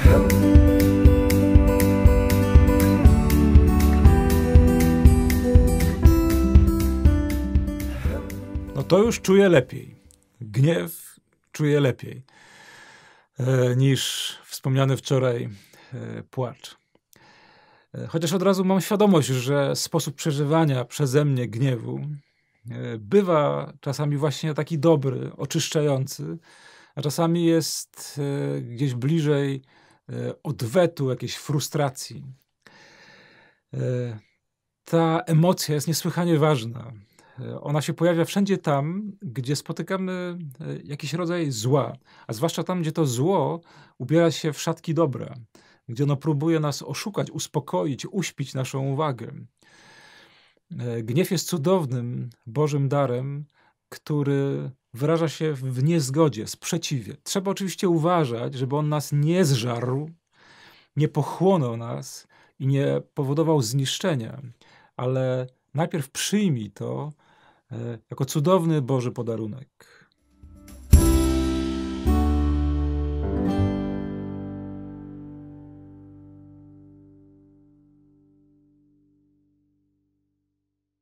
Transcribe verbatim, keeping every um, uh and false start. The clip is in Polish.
No to już czuję lepiej. Gniew czuję lepiej e, niż wspomniany wczoraj e, płacz. E, chociaż od razu mam świadomość, że sposób przeżywania przeze mnie gniewu e, bywa czasami właśnie taki dobry, oczyszczający, a czasami jest e, gdzieś bliżej e, odwetu, jakiejś frustracji. E, ta emocja jest niesłychanie ważna. Ona się pojawia wszędzie tam, gdzie spotykamy jakiś rodzaj zła, a zwłaszcza tam, gdzie to zło ubiera się w szatki dobra, gdzie ono próbuje nas oszukać, uspokoić, uśpić naszą uwagę. Gniew jest cudownym Bożym darem, który wyraża się w niezgodzie, sprzeciwie. Trzeba oczywiście uważać, żeby on nas nie zżarł, nie pochłonął nas i nie powodował zniszczenia, ale najpierw przyjmij to jako cudowny Boży podarunek.